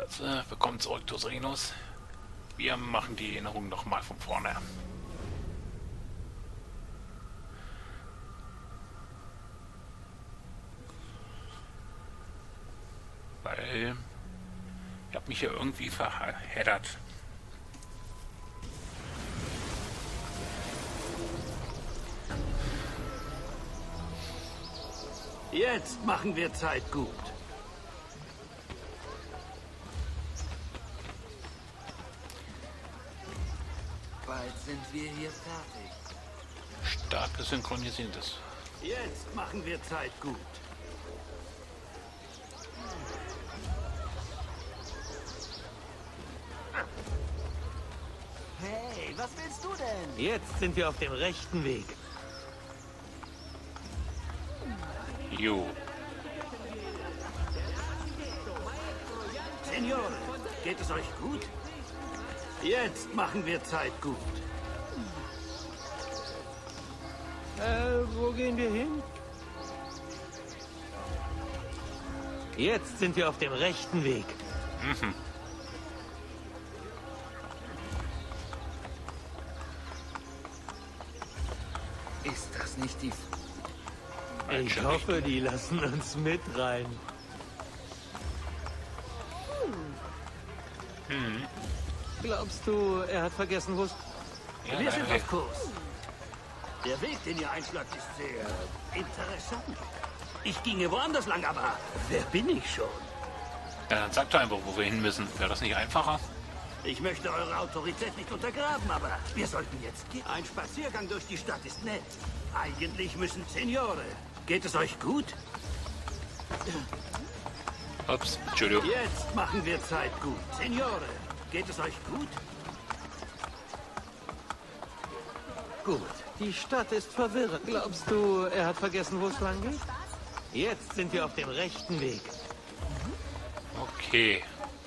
Also, willkommen zurück, Tosrinos. Wir machen die Erinnerung nochmal von vorne. Weil ich habe mich hier irgendwie verheddert. Jetzt machen wir Zeit gut. Bald sind wir hier fertig. Stark gesynchronisiertes. Jetzt machen wir Zeit gut. Hey, was willst du denn? Jetzt sind wir auf dem rechten Weg. Jo. Senore, geht es euch gut? Jetzt machen wir Zeit gut. Wo gehen wir hin? Jetzt sind wir auf dem rechten Weg. Mhm. Ist das nicht die... Ich hoffe, die lassen uns mit rein. Glaubst du, er hat vergessen, wo es... Ja, Wir sind leider. auf Kurs. Der Weg, den ihr einschlagt, ist sehr interessant. Ich ginge woanders lang, aber wer bin ich schon? Ja, dann sagt doch einfach, wo wir hin müssen. Wäre das nicht einfacher? Ich möchte eure Autorität nicht untergraben, aber wir sollten jetzt gehen. Ein Spaziergang durch die Stadt ist nett. Eigentlich müssen... Signore, geht es euch gut? Ups, Entschuldigung. Jetzt machen wir Zeit gut. Signore, geht es euch gut? Gut, die Stadt ist verwirrend. Glaubst du, er hat vergessen, wo es lang geht? Jetzt sind wir auf dem rechten Weg. Okay.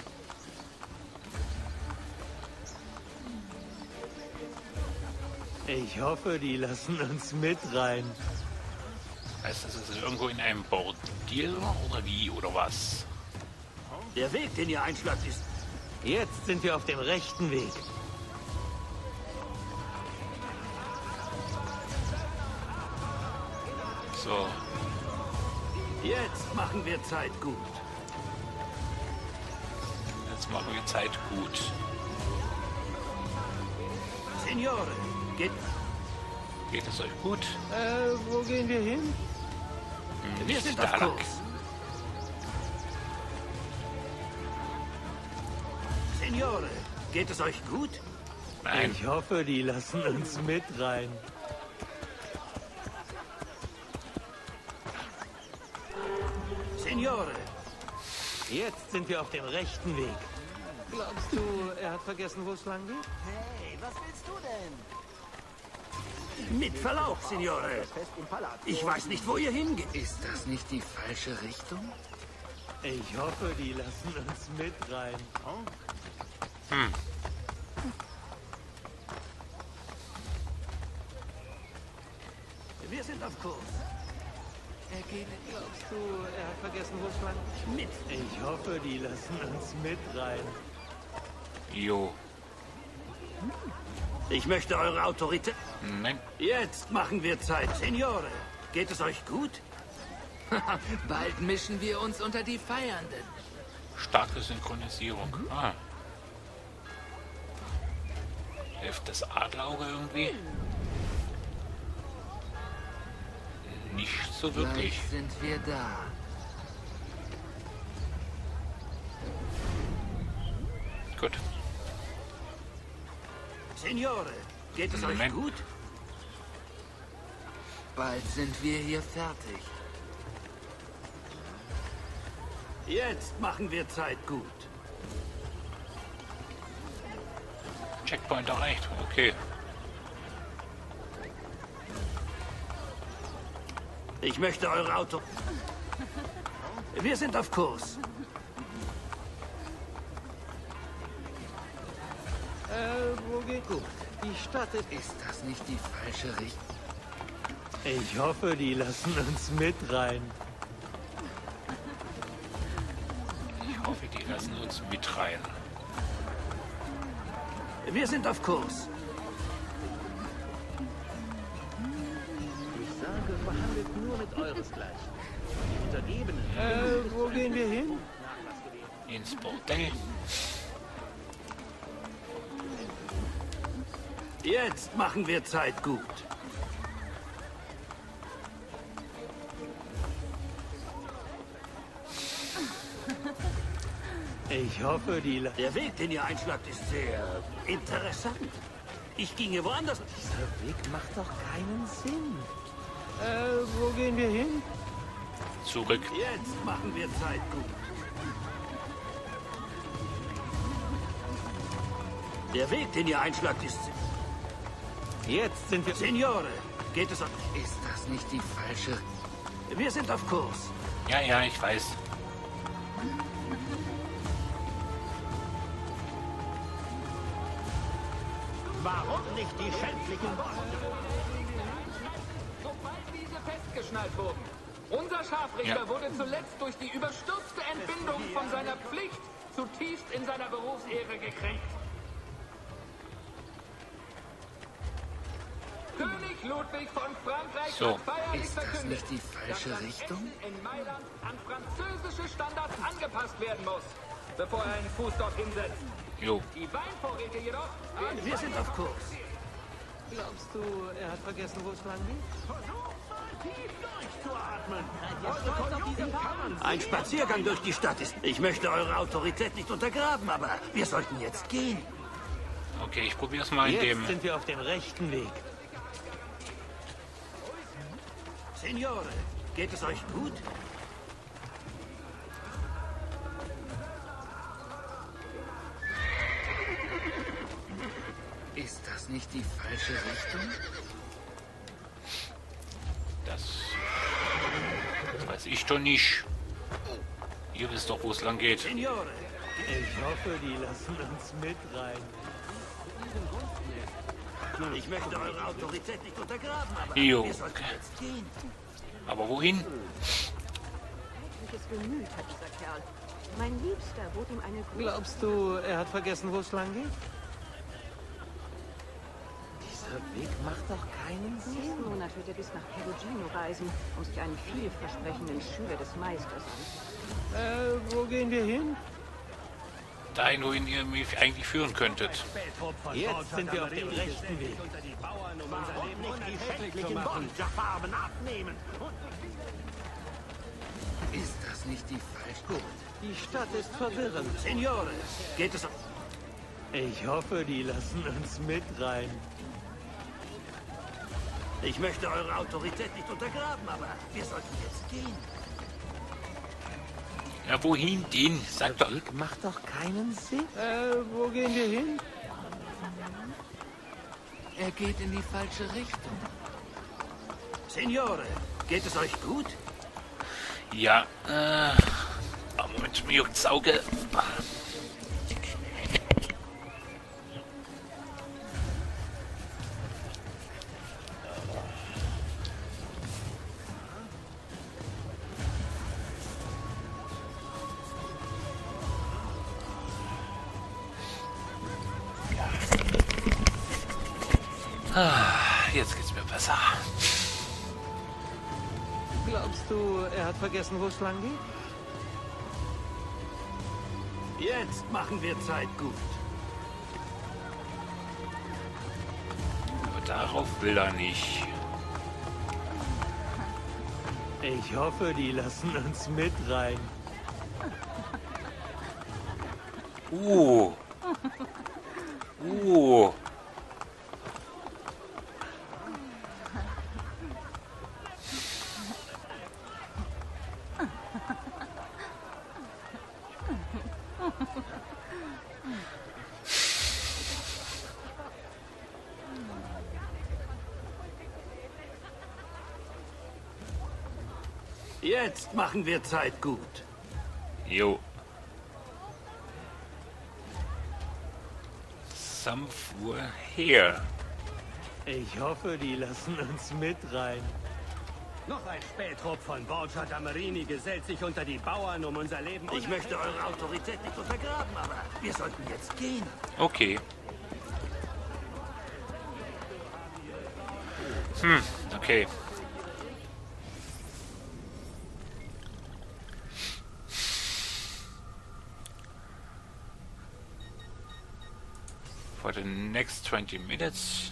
Ich hoffe, die lassen uns mit rein. Heißt das, es ist irgendwo in einem Bordell oder wie oder was? Der Weg, den ihr einschlagt, ist... Jetzt sind wir auf dem rechten Weg. So. Jetzt machen wir Zeit gut. Jetzt machen wir Zeit gut. Signore, geht... Geht es euch gut? wo gehen wir hin? Wir Nicht sind auf da lang. Kurs. Signore, geht es euch gut? Nein. Ich hoffe, die lassen uns mit rein. Signore, jetzt sind wir auf dem rechten Weg. Glaubst du, er hat vergessen, wo es lang geht? Hey, was willst du denn? Mit Verlaub, Signore. Ich weiß nicht, wo ihr hingeht. Ist das nicht die falsche Richtung? Ich hoffe, die lassen uns mit rein. Wir sind auf Kurs. Er geht... Glaubst du, er hat vergessen, wo es lang geht? Ich hoffe, die lassen uns mit rein. Jo. Ich möchte eure Autorität... Nein. Jetzt machen wir Zeit. Signore, geht es euch gut? Bald mischen wir uns unter die Feiernden. Starke Synchronisierung. Ah. Hilft das Adlerauge irgendwie? Nicht so wirklich. Gleich sind wir da. Gut. Signore, geht es euch Moment. gut? Bald sind wir hier fertig. Jetzt machen wir Zeit gut. Checkpoint erreicht. Okay. Ich möchte eure Auto... Wir sind auf Kurs. Wo geht gut? Die Stadt ist... Ist das nicht die falsche Richtung? Ich hoffe, die lassen uns mit rein. Ich hoffe, hoffe, die lassen uns mit rein. Wir sind auf Kurs. Ich sage, verhandelt nur mit euresgleichen. Die Untergebenen. Wo gehen wir hin? Ins Bordell. Jetzt machen wir Zeit gut. Ich hoffe, Der Weg, den ihr einschlagt, ist sehr interessant. Ich ginge woanders. Dieser Weg macht doch keinen Sinn. Wo gehen wir hin? Zurück. Jetzt machen wir Zeit gut. Der Weg, den ihr einschlagt, ist... Jetzt sind wir... Signore, geht es... Ist das nicht die falsche... Wir sind auf Kurs. Ja, ja, ich weiß. Warum nicht die schändlichen Worte? Sobald diese festgeschnallt wurden. Unser Scharfrichter Ja. wurde zuletzt durch die überstürzte Entbindung von seiner Pflicht zutiefst in seiner Berufsehre gekränkt. König Ludwig von Frankreich So. hat feierlich Ist das verkündet, nicht die falsche dass das Richtung? Essen in Mailand an französische Standards angepasst werden muss, bevor er einen Fuß dorthin setzt. Jo. Die Weinvorräte jedoch... Wir sind auf Kurs. Glaubst du, er hat vergessen, wo es lang geht? Ein Spaziergang durch die Stadt ist... Ich möchte eure Autorität nicht untergraben, aber wir sollten jetzt gehen. Okay, ich probiere es mal in Jetzt dem... sind wir auf dem rechten Weg. Signore, geht es euch gut? Ist das nicht die falsche Richtung? Das weiß ich doch nicht. Ihr wisst doch, wo es lang geht. Signore, Ich hoffe, die lassen uns mit rein. ich möchte eure Autorität nicht untergraben, aber Jo. wir sollten jetzt gehen. Aber wohin? Welches Gemüt hat dieser Kerl. Mein Liebster bot ihm eine große... Glaubst du, er hat vergessen, wo es lang geht? Dieser Weg macht doch keinen Sinn. Nächsten Monat wird er bis nach Perugino reisen, um sich einen vielversprechenden Schüler des Meisters anzusehen. Wo gehen wir hin? Dahin, wohin ihr mich eigentlich führen könntet. Jetzt sind wir auf dem rechten Weg. Warum nicht die schändlichen Borgia-Farben abnehmen? Ist das nicht die falsche... Die Stadt ist verwirrend. Signore, geht es... Ich hoffe, die lassen uns mit rein. Ich möchte eure Autorität nicht untergraben, aber wir sollten jetzt gehen. Ja, wohin denn? Sag doch. Der Weg macht doch keinen Sinn. Wo gehen wir hin? Er geht in die falsche Richtung. Signore, geht es euch gut? Ja, Moment, mir juckt's Auge. Jetzt geht's mir besser. Glaubst du, er hat vergessen, wo es lang geht? Jetzt machen wir Zeit gut. Aber darauf will er nicht. Ich hoffe, die lassen uns mit rein. Uh. Jetzt machen wir Zeit gut. Jo. Somewhere here. Ich hoffe, die lassen uns mit rein. Noch ein Spähtrupp von Borgia Damarini gesellt sich unter die Bauern, um unser Leben... Ich möchte eure Autorität nicht untergraben, aber wir sollten jetzt gehen. Okay. Okay. For the next 20 minutes,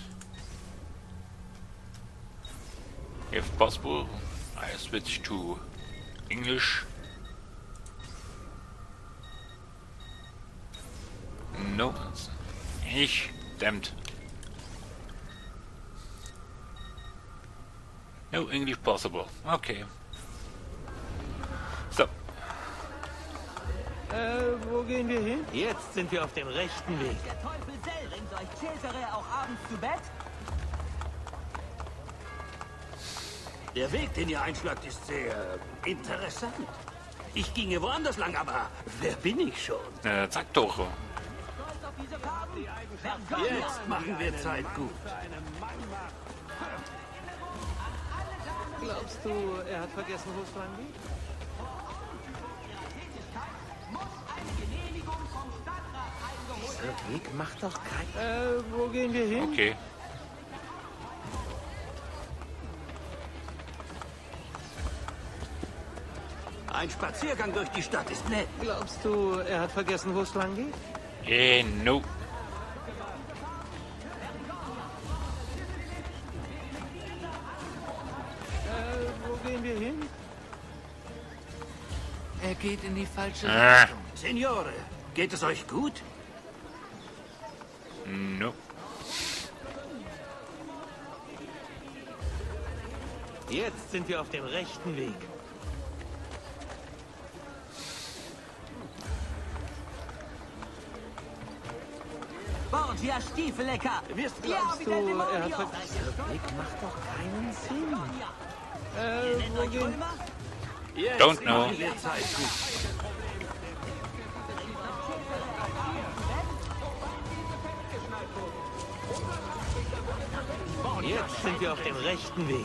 if possible, I switch to English. No, damned. No English possible. Okay. So. Wo gehen wir hin? Jetzt sind wir auf dem rechten Weg. Der Teufel Sell bringt euch Cesare auch abends zu Bett? Der Weg, den ihr einschlagt, ist sehr interessant. Ich ginge woanders lang, aber wer bin ich schon? Sag doch. Stolz auf diese Farben? Jetzt machen wir Zeit gut. Glaubst du, er hat vergessen, wo es lang geht? Dieser Weg macht doch Wo gehen wir hin? Okay. Ein Spaziergang durch die Stadt ist nett. Glaubst du, er hat vergessen, wo es lang geht? No. Wo gehen wir hin? Er geht in die falsche Richtung. Signore, geht es euch gut? No. Jetzt sind wir auf dem rechten Weg. Borgia Stiefelecker! Glaubst du, er hat vergessen? Dieser Weg macht doch keinen Sinn. Wo gehen wir? Jetzt Don't know. machen wir Zeit gut. Jetzt sind wir auf dem rechten Weg.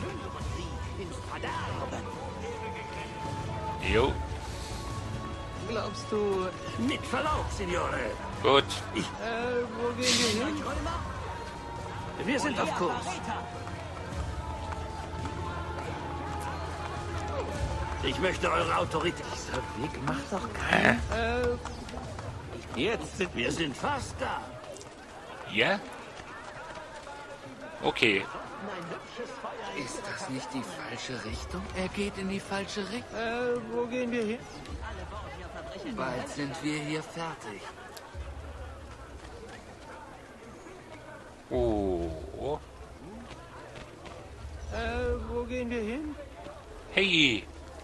Jo. Glaubst du, Mit Verlaub, Signore. Gut. wo gehen wir hin? Wir sind auf Kurs. Ich möchte eure Autorität. Dieser Weg macht doch keinen... Jetzt sind Wir sind fast da. Ja? Okay. Ist das nicht die falsche Richtung? Er geht in die falsche Richtung. Wo gehen wir hin? Bald sind wir hier fertig. Oh. Wo gehen wir hin? Hey.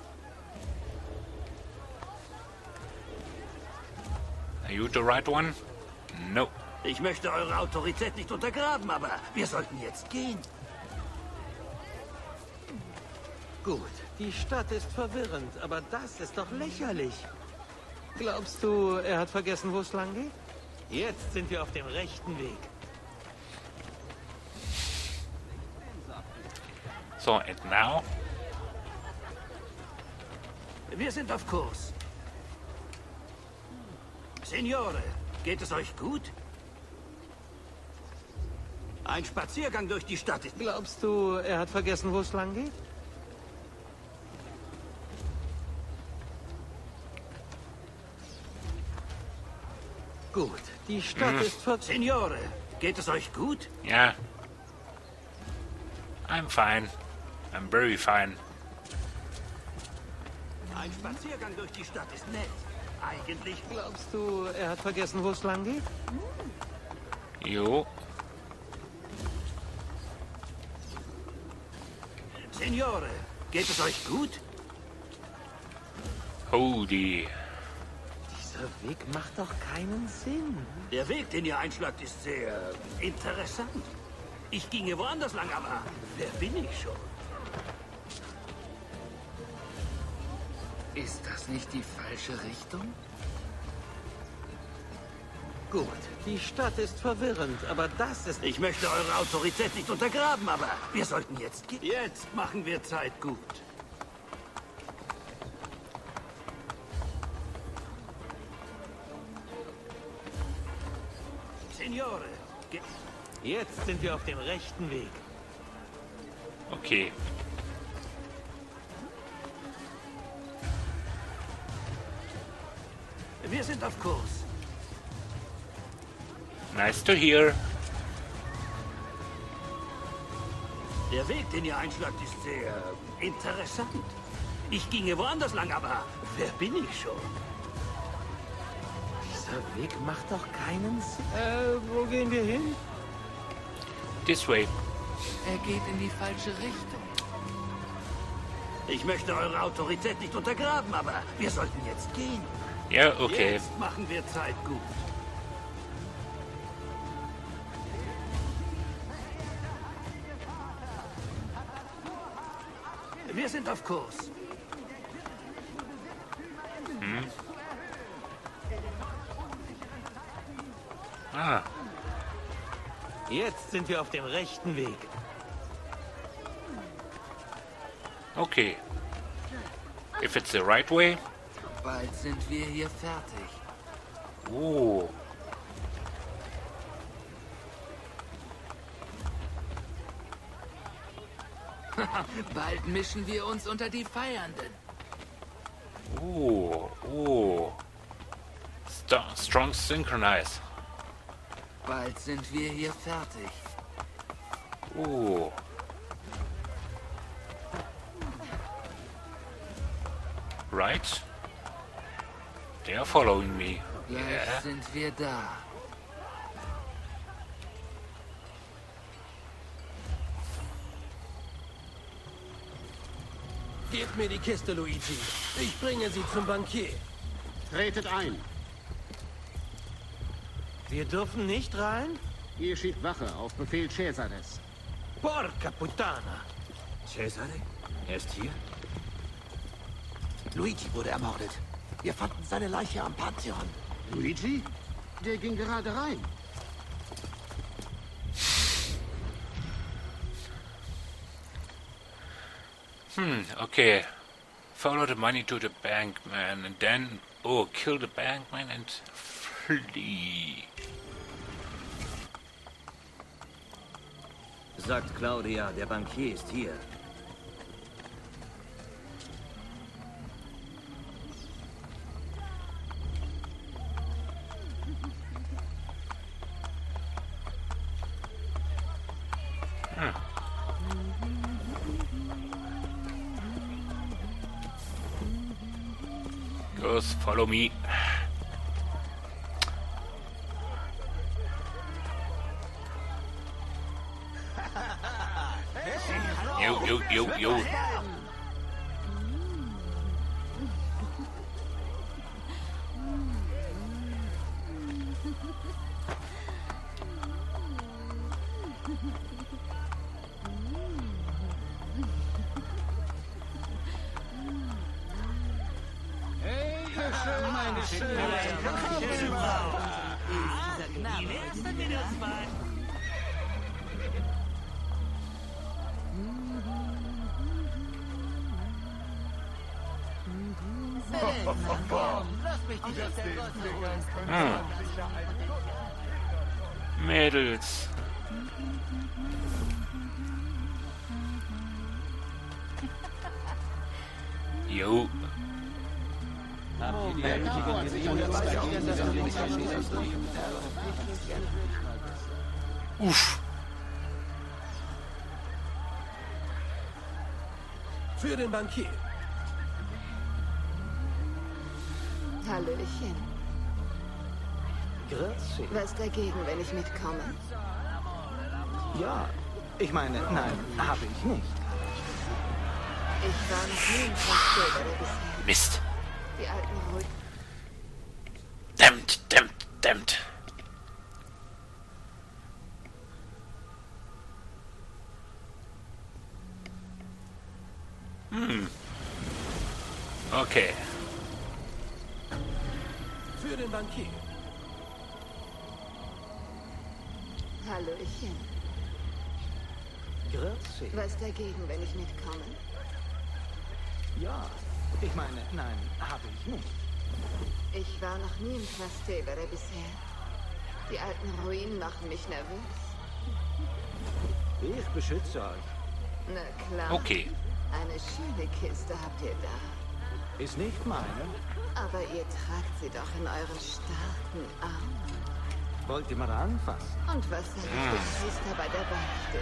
Are you the right one? No. Ich möchte eure Autorität nicht untergraben, aber wir sollten jetzt gehen. Gut, die Stadt ist verwirrend, aber das ist doch lächerlich. Glaubst du, er hat vergessen, wo es lang geht? Jetzt sind wir auf dem rechten Weg. So, and now? Wir sind auf Kurs. Signore, geht es euch gut? Ein Spaziergang durch die Stadt ist... Glaubst du, er hat vergessen, wo es lang geht? Gut, die Stadt ist Signore, geht es euch gut? Yeah. I'm fine. I'm very fine. Ein Spaziergang durch die Stadt ist nett. Eigentlich... Glaubst du, er hat vergessen, wo es lang geht? Jo. Signore, geht es euch gut? Holy. Dieser Weg macht doch keinen Sinn. Der Weg, den ihr einschlagt, ist sehr interessant. Ich ginge woanders lang, aber wer bin ich schon? Ist das nicht die falsche Richtung? Gut, die Stadt ist verwirrend, aber das ist... Ich möchte eure Autorität nicht untergraben, aber wir sollten jetzt gehen. Jetzt machen wir Zeit gut. Signore, Jetzt sind wir auf dem rechten Weg. Okay. wir sind auf Kurs. Nice to hear. Der Weg, den ihr einschlagt, ist sehr interessant. Ich ginge woanders lang, aber wer bin ich schon? Dieser Weg macht doch keinen Sinn. Wo gehen wir hin? This way. Er geht in die falsche Richtung. Ich möchte eure Autorität nicht untergraben, aber wir sollten jetzt gehen. Ja, okay. Jetzt machen wir Zeit gut. Wir sind auf Kurs. Ah, Jetzt sind wir auf dem rechten Weg. okay. If it's the right way. Bald sind wir hier fertig. Oh. Bald mischen wir uns unter die Feiernden. Oh. Oh. Strong synchronize. Bald sind wir hier fertig. Oh. Right? They are following me. Gleich Yeah. sind wir da. Gebt mir die Kiste, Luigi. Ich bringe sie zum Bankier. Tretet ein. Wir dürfen nicht rein? Ihr schiebt Wache auf Befehl Cesares. Porca puttana. Cesare? Er ist hier? Luigi wurde ermordet. Wir fanden seine Leiche am Pantheon. Luigi? Der ging gerade rein. Okay. Follow the money to the bank, man, and then kill the bank, man, and flee. Sagt Claudia, der Bankier ist hier. Just follow me. Yo. Mädels. Jo. Uff. Für den Bankier. Hallöchen. Grazie. Was dagegen, wenn ich mitkomme? Ja, ich meine, nein, habe ich nicht. Ich war noch nie im Transporter bisher. Mist. Die alten Runden. Dammt. Okay. Für den Bankier. Hallöchen. Grüezi. Was dagegen, wenn ich mitkomme? Ja, ich meine, nein, habe ich nicht. Ich war noch nie im Trastevere bisher. Die alten Ruinen machen mich nervös. Ich beschütze euch. Na klar. Okay. Eine schöne Kiste habt ihr da. Ist nicht meine. Aber ihr tragt sie doch in euren starken Armen. Wollt ihr mal anfassen? Und was sagt der Priester bei der Beichte?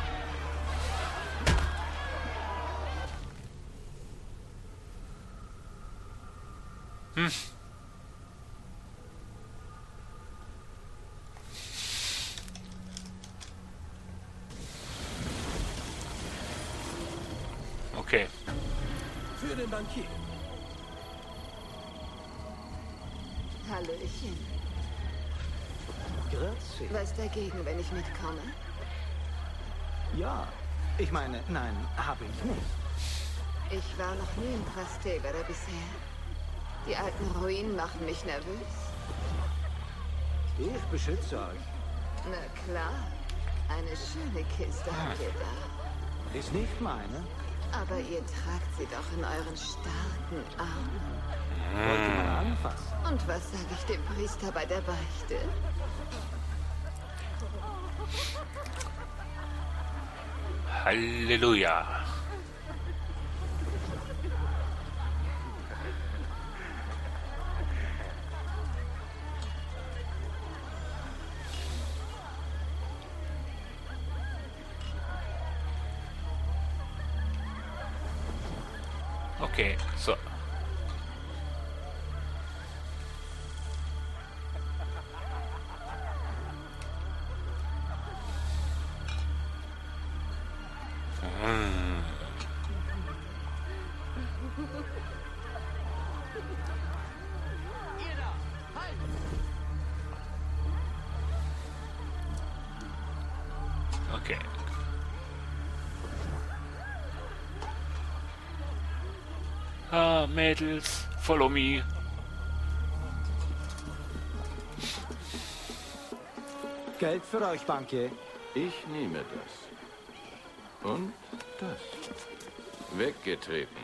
Okay. Für den Bankier. Hallöchen. Grüezi. Was dagegen, wenn ich mitkomme? Ja, ich meine, nein, habe ich nicht. Ich war noch nie im Trastevere bisher. Die alten Ruinen machen mich nervös. Ich beschütze euch. Na klar. Eine schöne Kiste habt ihr da. Ist nicht meine. Aber ihr tragt sie doch in euren starken Armen. Wollt ihr mal anfassen? Und was sage ich dem Priester bei der Beichte? Halleluja. Okay, so. Okay. Mädels, follow me. Geld für euch, Bankier. Ich nehme das. Und das. Weggetreten.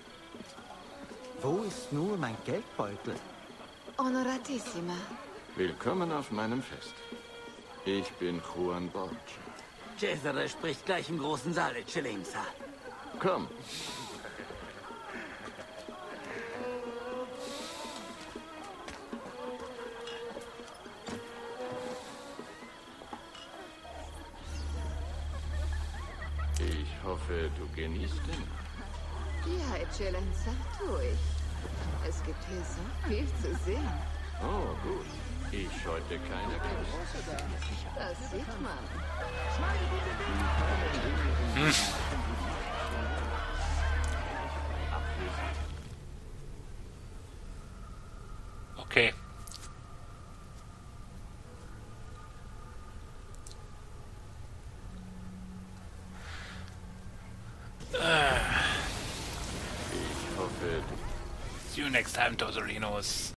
Wo ist nur mein Geldbeutel? Honoratissima. Willkommen auf meinem Fest. Ich bin Juan Borgia. Cesare spricht gleich im großen Saal, Eccellenza. Komm. Ich hoffe, du genießt den. Ja, Eccellenza, tu ich. Es gibt hier so viel zu sehen. Oh, gut. Ich scheute keine Gäste. Das sieht man. Okay. Ich hoffe, See you next time, Tosorinos.